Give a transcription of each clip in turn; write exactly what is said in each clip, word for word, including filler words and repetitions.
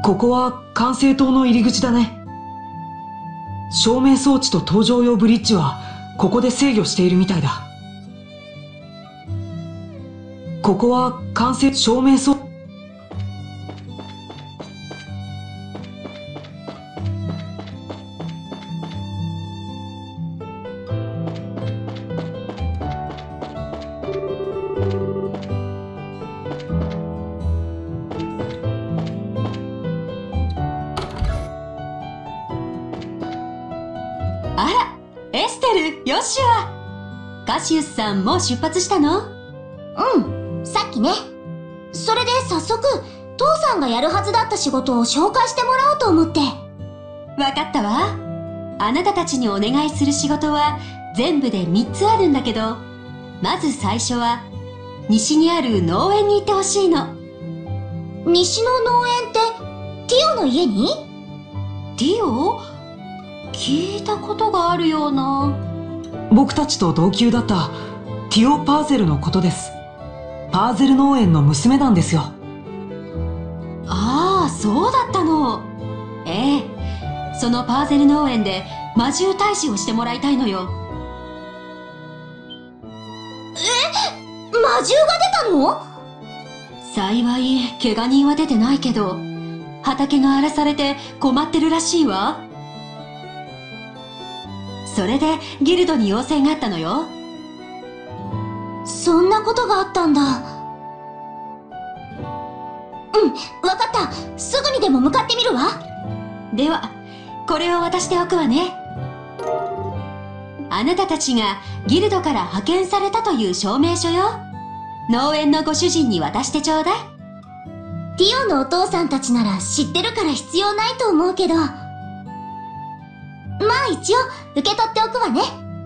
ここは管制塔の入り口だね。照明装置と搭乗用ブリッジはここで制御しているみたいだ。ここは管制照明装置。 あら、エステル、ヨシュア。カシウスさん、もう出発したの？ うん、さっきね。それで早速、父さんがやるはずだった仕事を紹介してもらおうと思って。 わかったわ。あなたたちにお願いする仕事は全部でみっつあるんだけど、まず最初は西にある農園に行ってほしいの。 西の農園って、ティオの家に？ ティオ？聞いたことがあるような。 僕たちと同級だったティオ・パーゼルのことです。パーゼル農園の娘なんですよ。 ああ、そうだったの。ええ、そのパーゼル農園で魔獣退治をしてもらいたいのよ。 え、魔獣が出たの？ 幸い怪我人は出てないけど、畑が荒らされて困ってるらしいわ。それでギルドに要請があったのよ。 そんなことがあったんだ。うん、わかった。すぐにでも向かってみるわ。 では、これを渡しておくわね。あなたたちがギルドから派遣されたという証明書よ。農園のご主人に渡してちょうだい。 ティオのお父さんたちなら知ってるから必要ないと思うけど、まあ一応受け取っておくわね。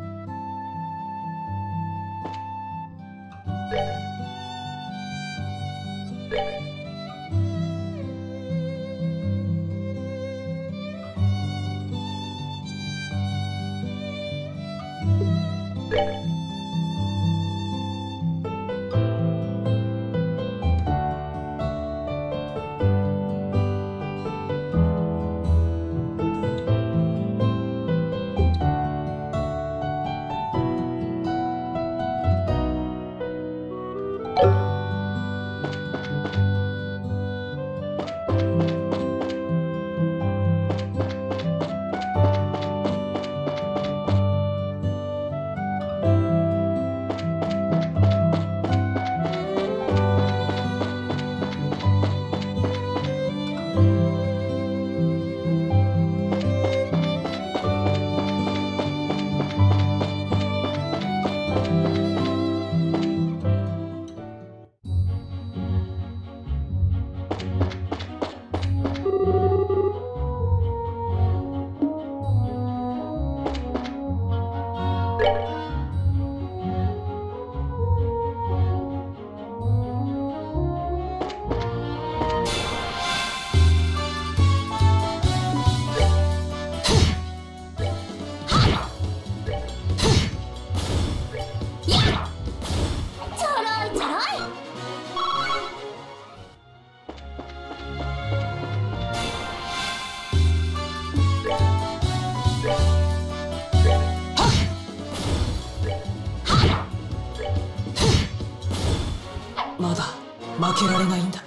まだ負けられないんだ。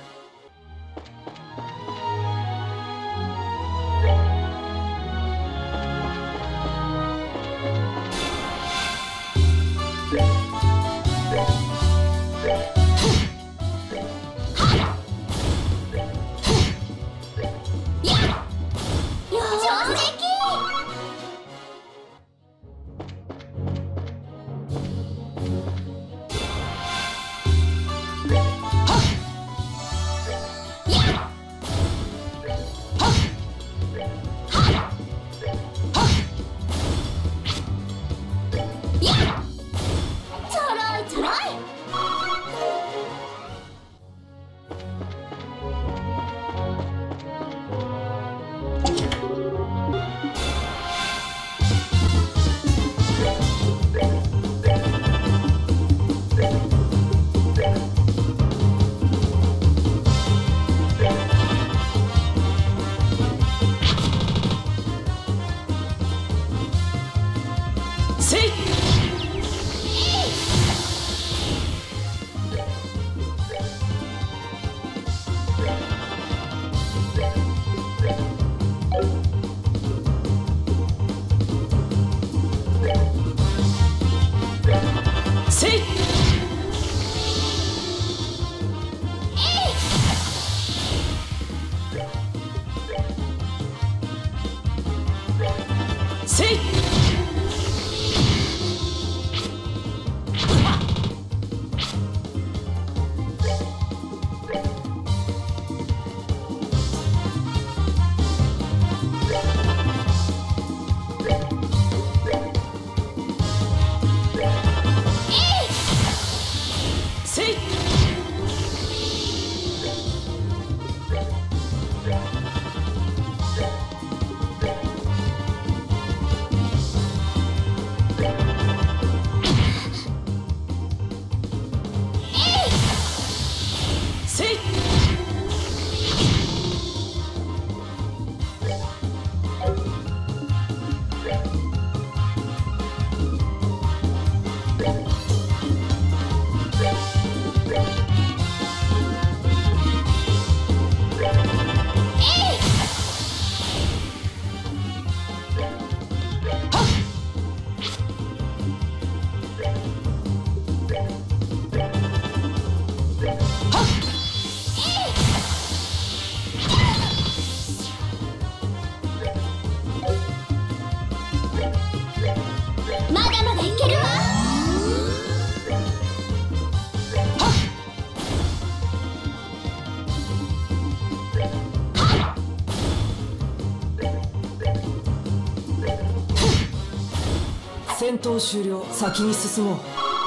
戦闘終了。先に進もう。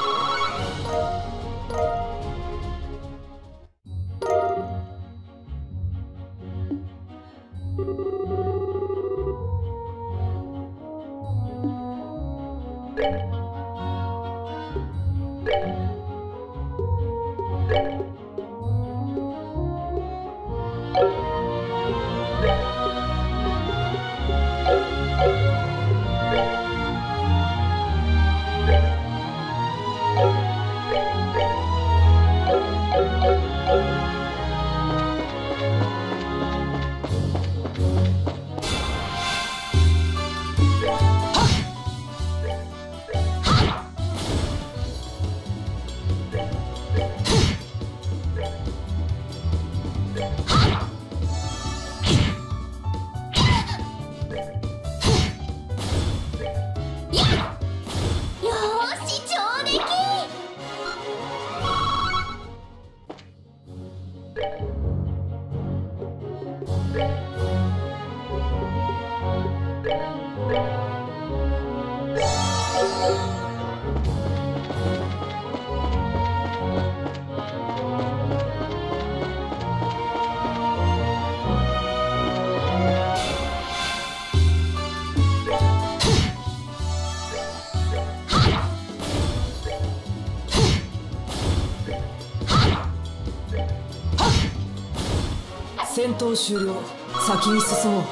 戦闘終了。先に進もう。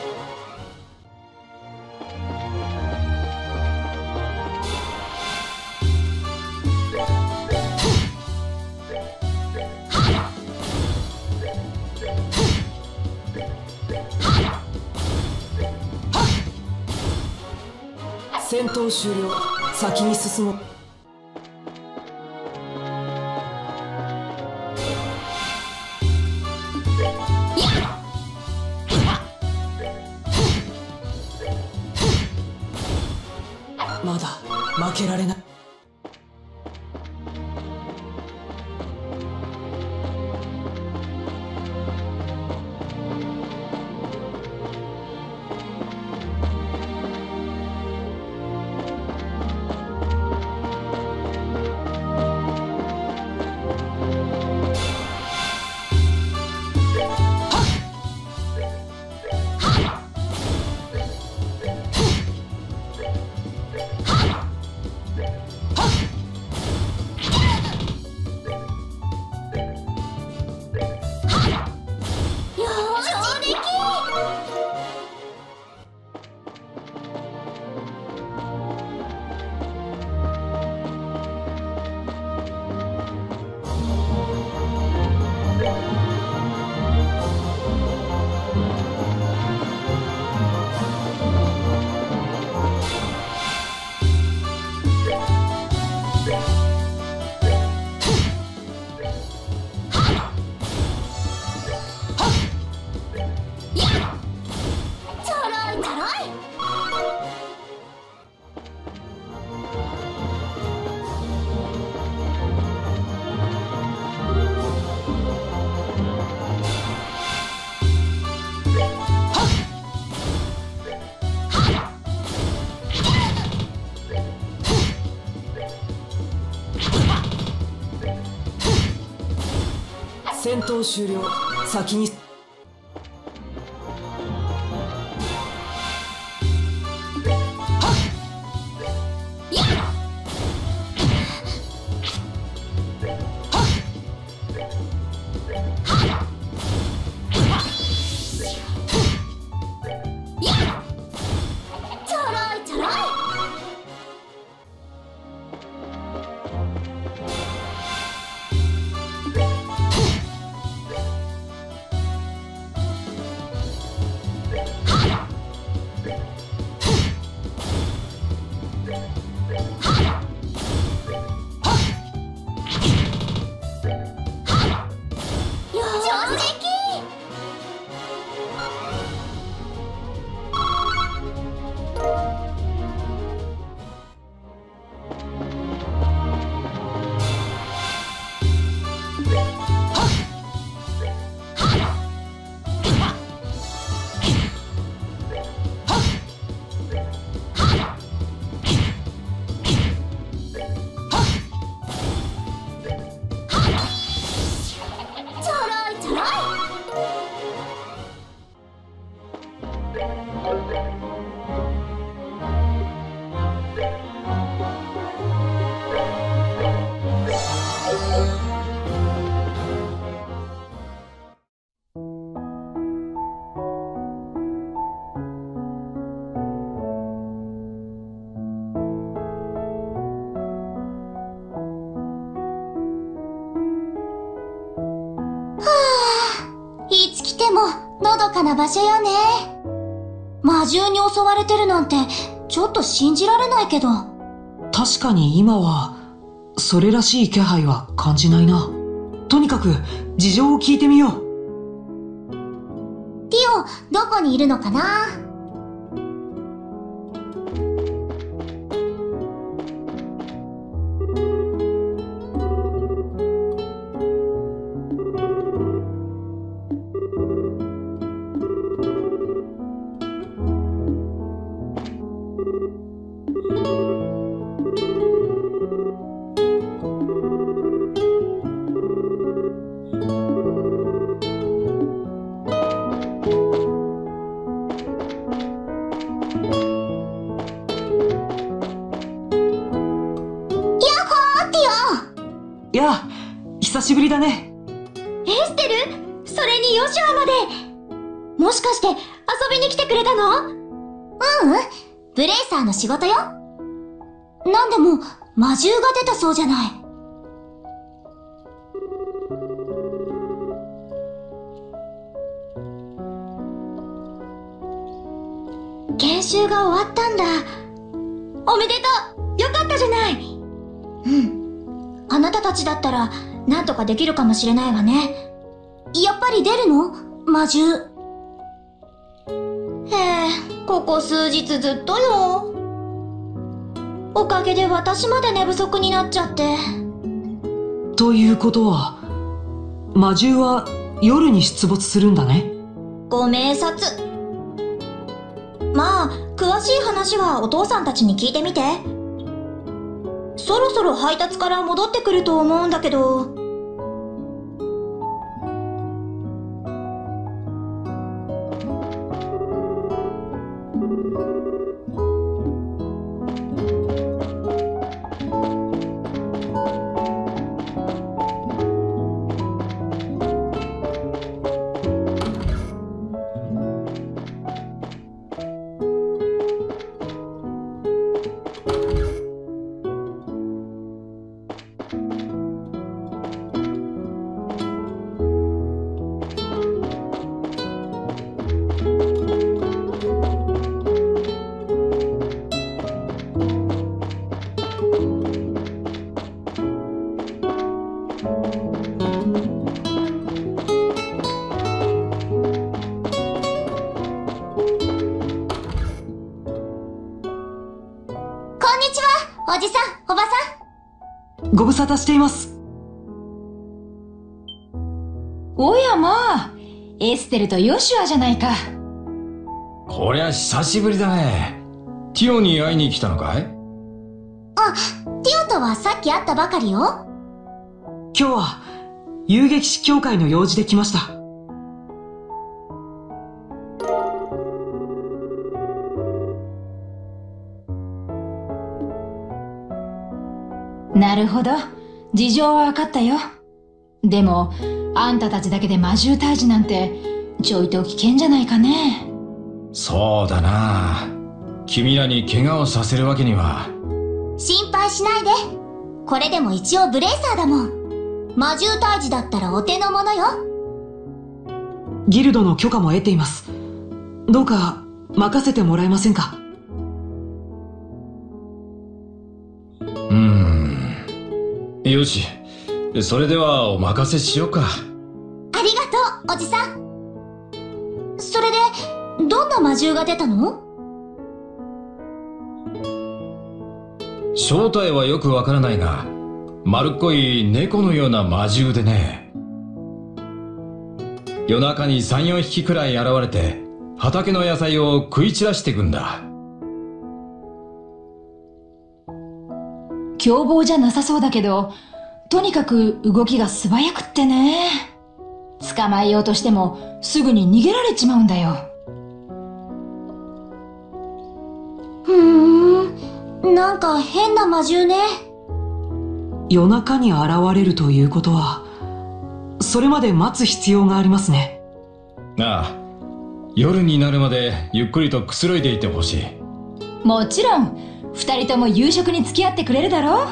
戦闘終了。先に進もう。まだ負けられない。戦闘終了。先にものどかな場所よね。魔獣に襲われてるなんてちょっと信じられないけど。 確かに今はそれらしい気配は感じないな。とにかく事情を聞いてみよう。 ティオ、どこにいるのかな？ いや、久しぶりだね。 エステル、それにヨシュアまで。もしかして遊びに来てくれたの？ううん、ブレイサーの仕事よ。なんでも魔獣が出たそうじゃない。研修が終わったんだ。おめでとう。よかったじゃない。うん。あなたたちだったらなんとかできるかもしれないわね。やっぱり出るの？魔獣。へえ、ここ数日ずっとよ。おかげで私まで寝不足になっちゃって。 ということは、魔獣は夜に出没するんだね。 ご明察。まあ、詳しい話はお父さんたちに聞いてみて。そろそろ配達から戻ってくると思うんだけど。おじさん、おばさん。ご無沙汰しています。 おやまあ、エステルとヨシュアじゃないか。 こりゃ久しぶりだね。ティオに会いに来たのかい？ あ、ティオとはさっき会ったばかりよ。 今日は遊撃士協会の用事で来ました。 なるほど、事情は分かったよ。でもあんたたちだけで魔獣退治なんてちょいと危険じゃないかね。 そうだな。君らに怪我をさせるわけには。 心配しないで。これでも一応ブレイサーだもん。魔獣退治だったらお手の物よ。 ギルドの許可も得ています。どうか任せてもらえませんか？ うーん。よし、それではお任せしようか。 ありがとう、おじさん。それで、どんな魔獣が出たの？ 正体はよくわからないが、丸っこい猫のような魔獣でね。夜中にさん、よんひきくらい現れて、畑の野菜を食い散らしていくんだ。 凶暴じゃなさそうだけど、とにかく動きが素早くってね。捕まえようとしてもすぐに逃げられちまうんだよ。 ふーん、なんか変な魔獣ね。 夜中に現れるということは、それまで待つ必要がありますね。 ああ、夜になるまでゆっくりとくつろいでいてほしい。 もちろん、二人とも夕食に付き合ってくれるだろ？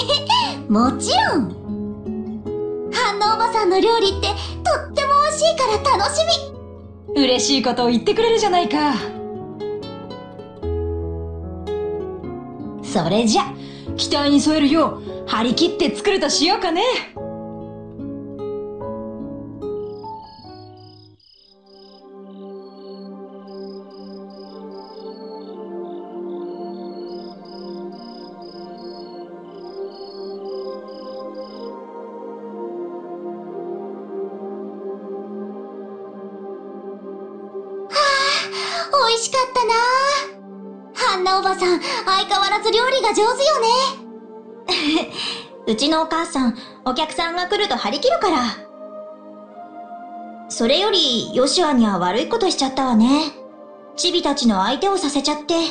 もちろん。反応おばさんの料理ってとっても美味しいから。 ら楽しみ。 嬉しいことを言ってくれるじゃないか。それじゃ、期待に添えるよう、張り切って作るとしようかね。 美味しかったなぁ。ハンナおばさん、相変わらず料理が上手よね。うちのお母さん、お客さんが来ると張り切るから。それより、ヨシュアには悪いことしちゃったわね。チビたちの相手をさせちゃって。い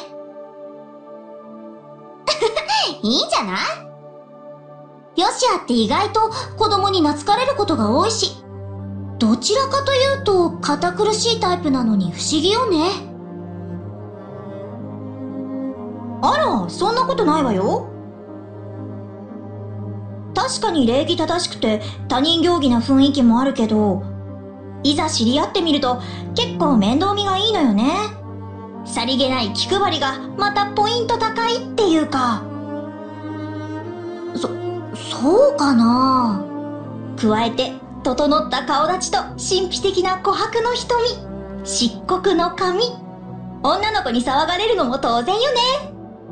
いんじゃないヨシュアって意外と子供に懐かれることが多いし、どちらかというと堅苦しいタイプなのに不思議よね。あら、そんなことないわよ。確かに礼儀正しくて他人行儀な雰囲気もあるけど、いざ知り合ってみると結構面倒見がいいのよね。さりげない気配りがまたポイント高いっていうか。そ、そうかな。加えて、整った顔立ちと神秘的な琥珀の瞳、漆黒の髪。女の子に騒がれるのも当然よね。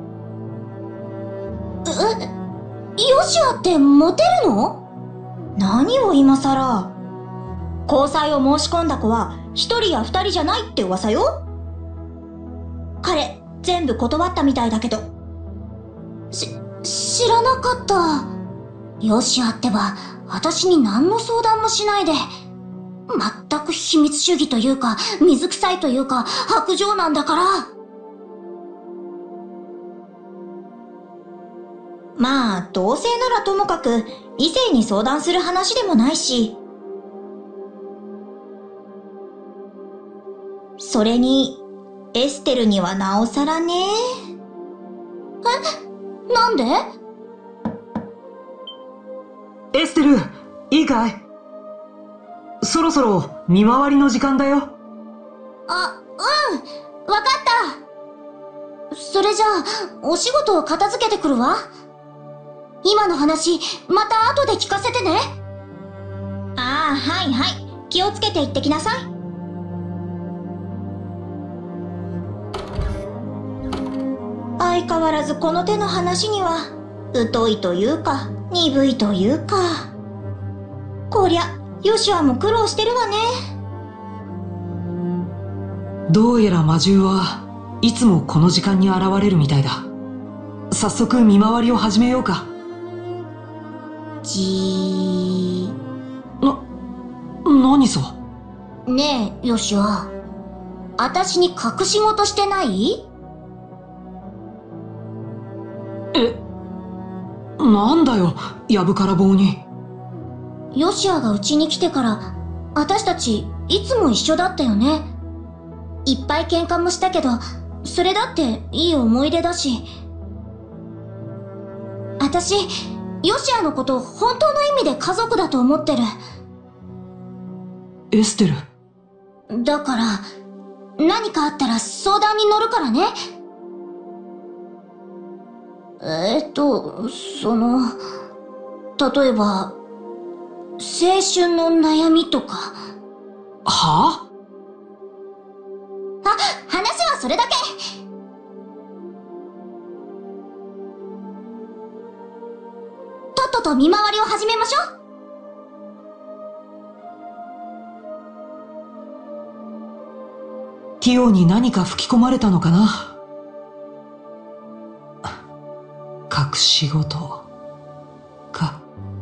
え、ヨシュアってモテるの？何を今さら。交際を申し込んだ子は一人や二人じゃないって噂よ。彼、全部断ったみたいだけど。し、知らなかった。ヨシュアってば、私に何の相談もしないで。全く秘密主義というか、水臭いというか、薄情なんだから。まあ、同性ならともかく、異性に相談する話でもないし。それに、エステルにはなおさらね。え？なんで？ エステル、いいかい？そろそろ見回りの時間だよ。 あ、うん、わかった。それじゃあ、お仕事を片付けてくるわ。今の話、また後で聞かせてね。ああ、はいはい。気をつけて行ってきなさい。相変わらずこの手の話には、疎いというか、鈍いというか。こりゃ、ヨシュアも苦労してるわね。 どうやら魔獣はいつもこの時間に現れるみたいだ。早速見回りを始めようか。 じー。 な、何さ。 ねえ、ヨシュア。あたしに隠し事してない？ え、なんだよ、やぶから棒に。 ヨシュアがうちに来てから、あたしたち、いつも一緒だったよね。いっぱい喧嘩もしたけど、それだっていい思い出だし。あたし、ヨシュアのこと本当の意味で家族だと思ってる。 エステル。 だから、何かあったら相談に乗るからね。えーっと、その、例えば、青春の悩みとか。 はぁ？ あ、話はそれだけ。とっとと見回りを始めましょう。 ティオに何か吹き込まれたのかな。隠し事か。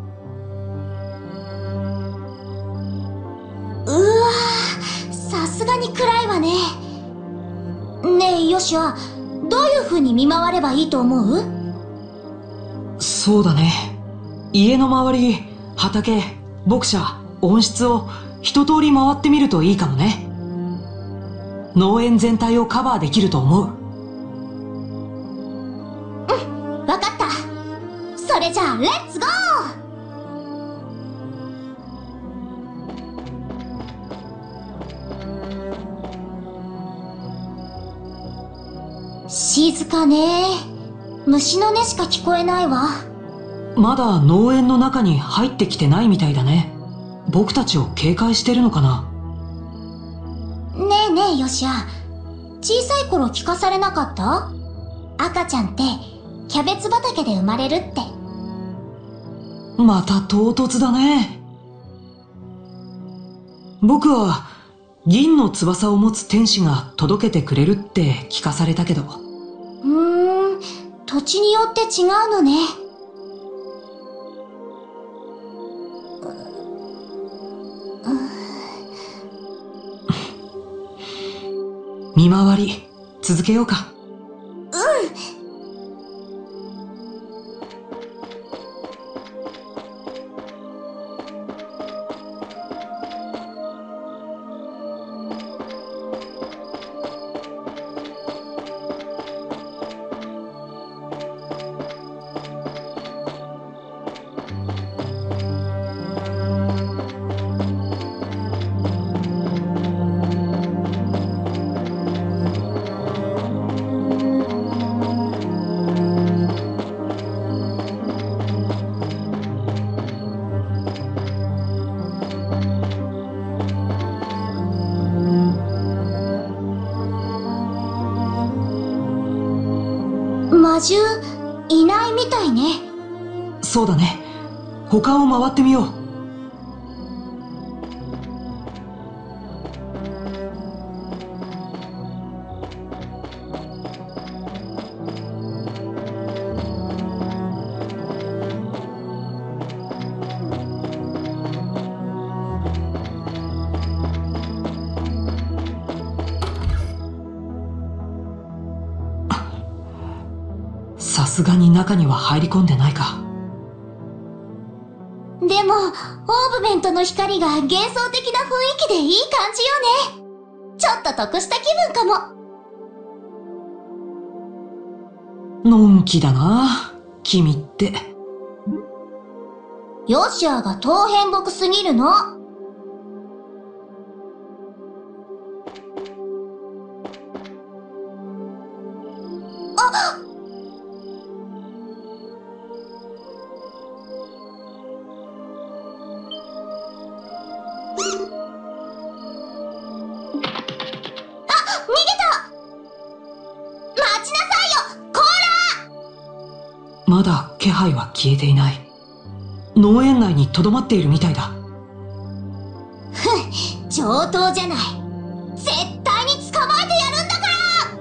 うわぁ、さすがに暗いわね。ねえ、ヨシュア、どういう風に見回ればいいと思う？ そうだね。家の周り、畑、牧舎、温室を一通り回ってみるといいかもね。農園全体をカバーできると思う。 わかった。それじゃあ、レッツゴー！ 静かね。虫の音しか聞こえないわ。 まだ農園の中に入ってきてないみたいだね。僕たちを警戒してるのかな。 ねえねえヨシア、小さい頃聞かされなかった？赤ちゃんってキャベツ畑で生まれるって。 また唐突だね。僕は銀の翼を持つ天使が届けてくれるって聞かされたけど。 うーん、土地によって違うのね。 見回り続けようか。 魔獣いないみたいね。 そうだね。他を回ってみよう。さすがに中には入り込んでないか。 でも、オーブメントの光が幻想的な雰囲気でいい感じよね。ちょっと得した気分かも。 のんきだな、君って。 ヨシアが当変木すぎるの。あっ！ まだ気配は消えていない。農園内に留まっているみたいだ。 ふん、上等じゃない。絶対に捕まえてやるんだから。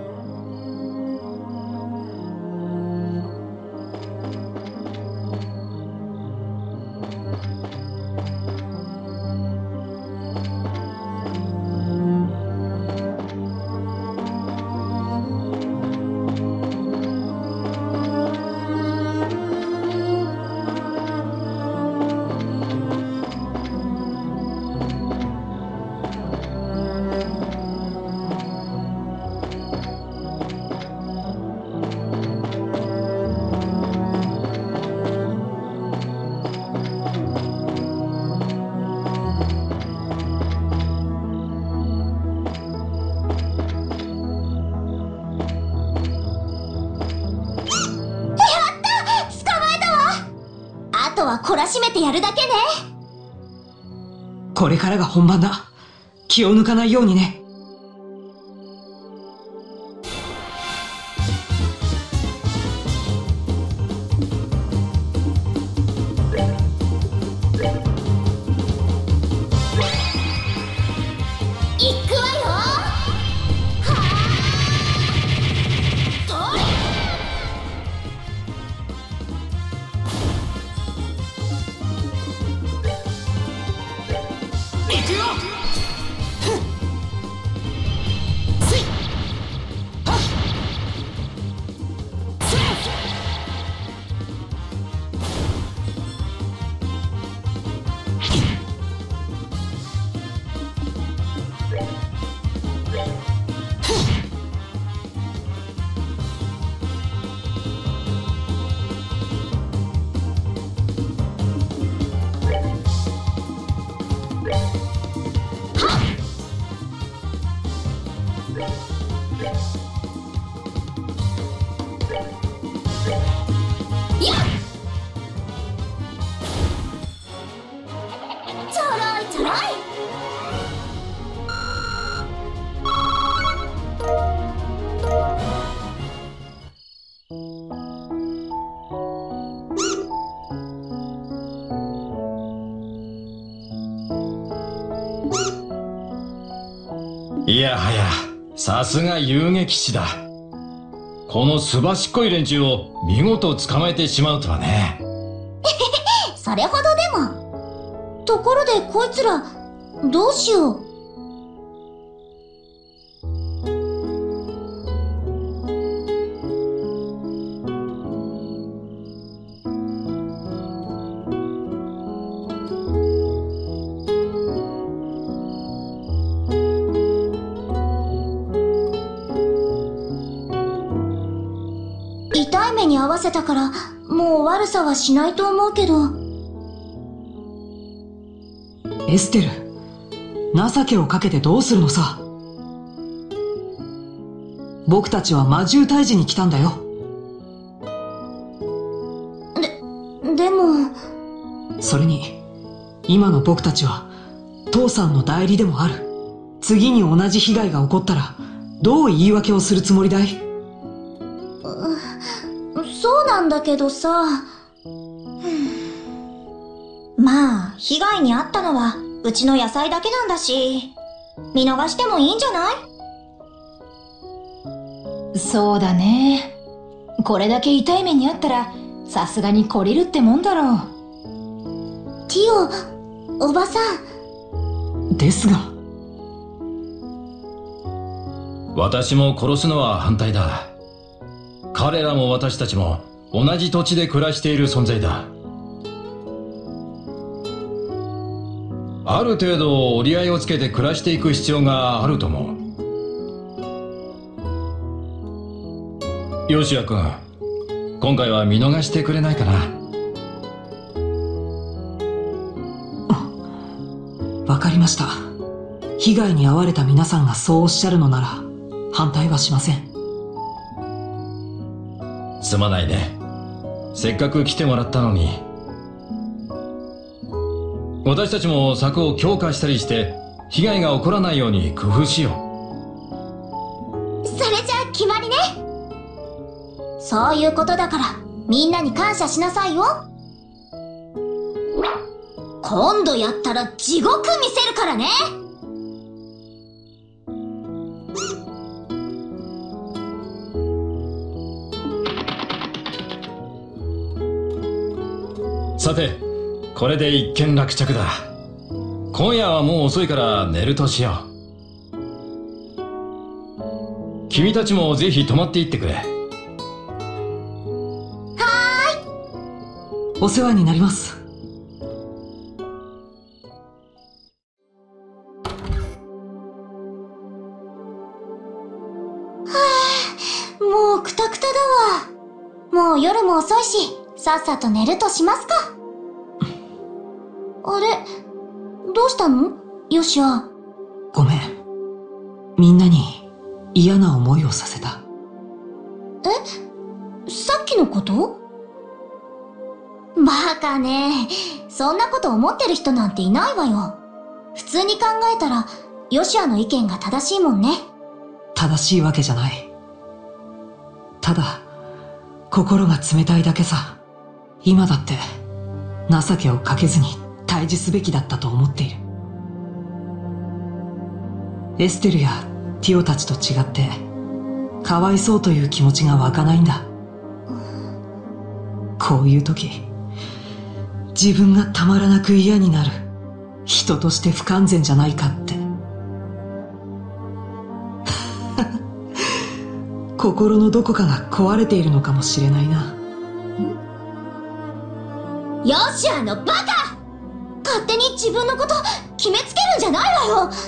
あとは懲らしめてやるだけね。 これからが本番だ。気を抜かないようにね。 行くわよ。はあ、とれ。行くよ。せい。はっ。せい。 やっちょろいちょろい。 いやはや、さすが遊撃士だ。このすばしっこい連中を見事捕まえてしまうとはね。 それほどでも。ところでこいつらどうしよう。痛い目に遭わせたからもう悪さはしないと思うけど。 エステル、情けをかけてどうするのさ。僕たちは魔獣退治に来たんだよ。 で、でも。 それに、今の僕たちは父さんの代理でもある。次に同じ被害が起こったらどう言い訳をするつもりだい？ そうなんだけどさ。まあ、被害に遭ったのはうちの野菜だけなんだし、見逃してもいいんじゃない？ そうだね。これだけ痛い目にあったらさすがに懲りるってもんだろう。 ティオ、おばさん。ですが。 私も殺すのは反対だ。彼らも私たちも同じ土地で暮らしている存在だ。ある程度折り合いをつけて暮らしていく必要があると思う。ヨシア君、今回は見逃してくれないかな。 わかりました。被害に遭われた皆さんがそうおっしゃるのなら反対はしません。 すまないね。せっかく来てもらったのに。私たちも柵を強化したりして被害が起こらないように工夫しよう。それじゃあ決まりね。そういうことだからみんなに感謝しなさいよ。今度やったら地獄見せるからね。 さて、これで一件落着だ。今夜はもう遅いから寝るとしよう。君たちもぜひ泊まっていってくれ。はーい。 お世話になります。 はあ、もうクタクタだわ。もう夜も遅いし、さっさと寝るとしますか。あれ、どうしたの？ヨシア。 ごめん。みんなに嫌な思いをさせた。 え？さっきのこと？バカね。そんなこと思ってる人なんていないわよ。普通に考えたら、ヨシアの意見が正しいもんね。 正しいわけじゃない。ただ、心が冷たいだけさ。今だって情けをかけずに対峙すべきだったと思っている。エステルやティオたちと違ってかわいそうという気持ちが湧かないんだ。こういう時、自分がたまらなく嫌になる。人として不完全じゃないかって。心のどこかが壊れているのかもしれないな。 ヨシアのバカ！勝手に自分のこと決めつけるんじゃないわよ。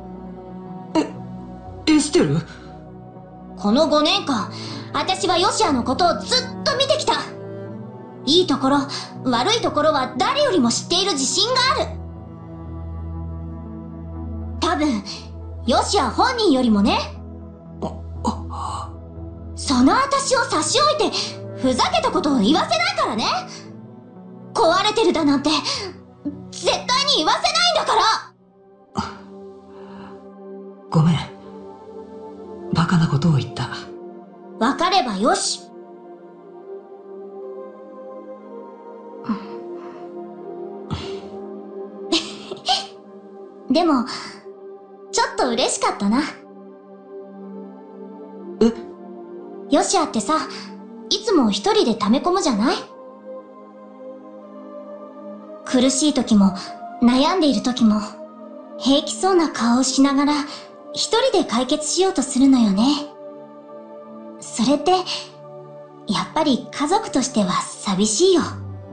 え、エステル？ このごねんかん、私はヨシアのことをずっと見てきた。いいところ、悪いところは誰よりも知っている自信がある。多分、ヨシア本人よりもね。その私を差し置いて、 ふざけたことを言わせないからね。壊れてるだなんて絶対に言わせないんだから。 ごめん、バカなことを言った。 わかればよし。でもちょっと嬉しかったな。 え？ ヨシアってさ、いつも一人で溜め込むじゃない？苦しい時も悩んでいる時も平気そうな顔をしながら一人で解決しようとするのよね。それってやっぱり家族としては寂しいよ。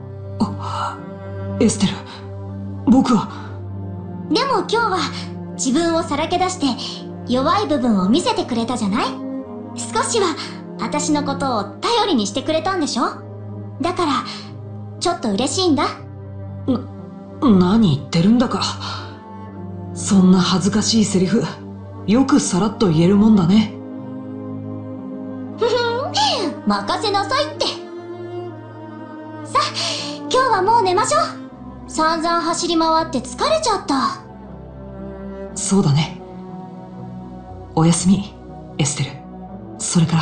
エステル、僕は。 でも今日は自分をさらけ出して弱い部分を見せてくれたじゃない？少しは私のことを頼りにしてくれたんでしょ？だからちょっと嬉しいんだ。 な、何言ってるんだか。そんな恥ずかしいセリフ、よくさらっと言えるもんだね。 ふふん、任せなさいって。さあ、今日はもう寝ましょう。散々走り回って疲れちゃった。 そうだね。おやすみ、エステル。それから、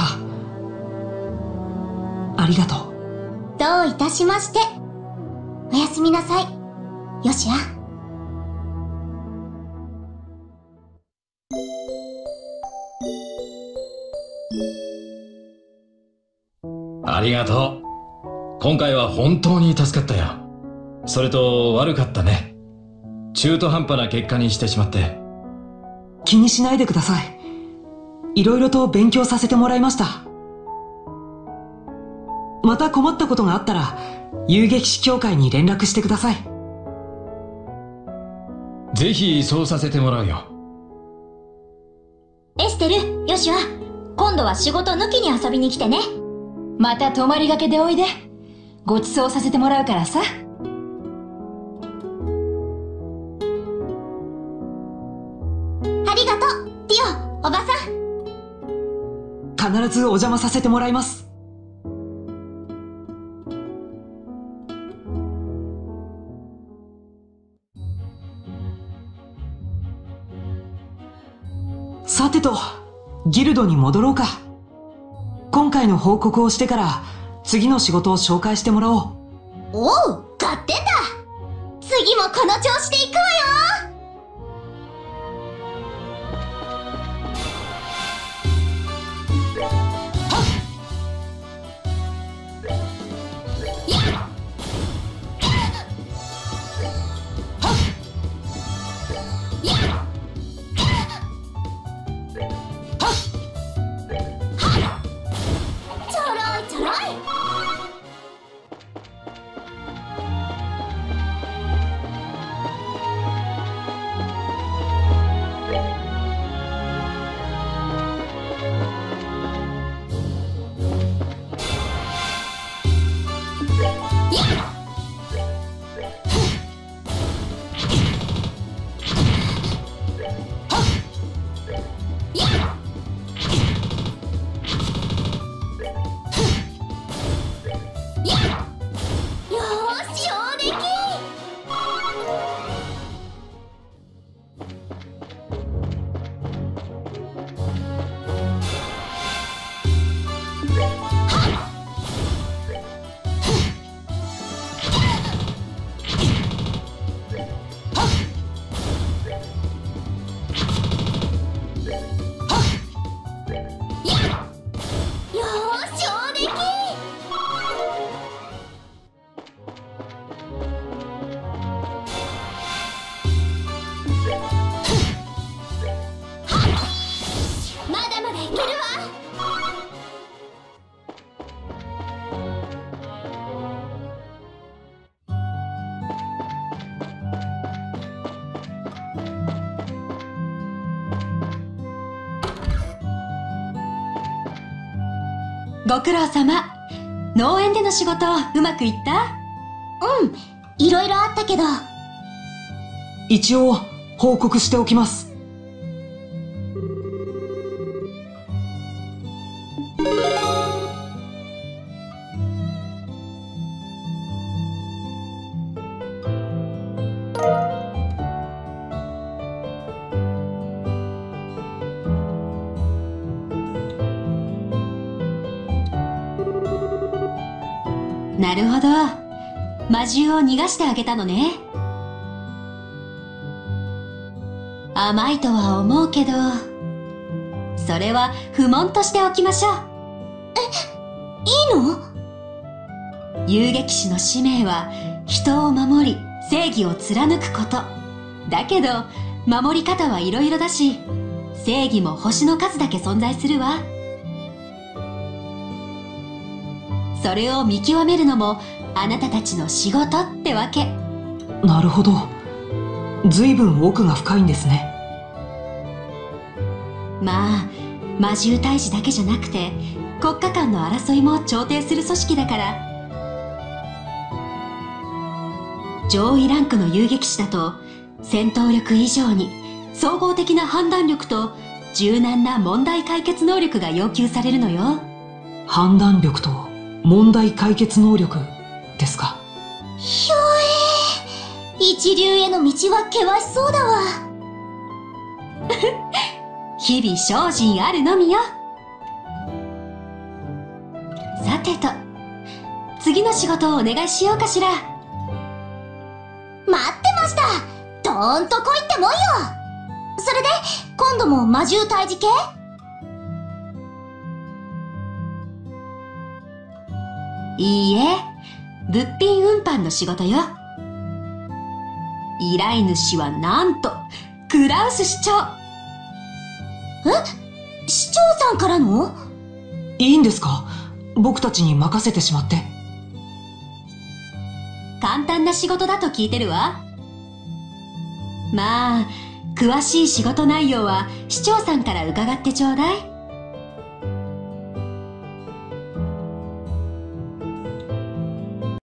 ありがとう。 どういたしまして。おやすみなさい、ヨシア。 ありがとう。今回は本当に助かったよ。それと悪かったね。中途半端な結果にしてしまって。 気にしないでください。いろいろと勉強させてもらいました。また困ったことがあったら遊撃士協会に連絡してください。 ぜひそうさせてもらうよ。 エステル、ヨシア、今度は仕事抜きに遊びに来てね。 また泊まりがけでおいで。ご馳走させてもらうからさ。 ありがとう、ティオ、おばさん。 必ずお邪魔させてもらいます。さてと、ギルドに戻ろうか。今回の報告をしてから次の仕事を紹介してもらおう。 おう、合点だ。次もこの調子でいくわよ。 ご苦労様。農園での仕事うまくいった？ うん、いろいろあったけど。 一応報告しておきます。 なるほど。魔獣を逃がしてあげたのね。甘いとは思うけど、それは不問としておきましょう。 いいの？ 遊撃士の使命は人を守り正義を貫くこと。だけど守り方はいろいろだし、正義も星の数だけ存在するわ。それを見極めるのもあなたたちの仕事ってわけ。 なるほど。随分奥が深いんですね。 まあ魔獣退治だけじゃなくて国家間の争いも調停する組織だから。上位ランクの遊撃士だと戦闘力以上に総合的な判断力と柔軟な問題解決能力が要求されるのよ。 判断力と問題解決能力ですか。 ひょえー、一流への道は険しそうだわ。 日々精進あるのみよ。さてと、次の仕事をお願いしようかしら。 待ってました。どーんと来いってもんよ。それで今度も魔獣退治系？ いいえ、物品運搬の仕事よ。依頼主はなんとクラウス市長。 え？市長さんからの？ いいんですか？僕たちに任せてしまって。 簡単な仕事だと聞いてるわ。まあ詳しい仕事内容は市長さんから伺ってちょうだい。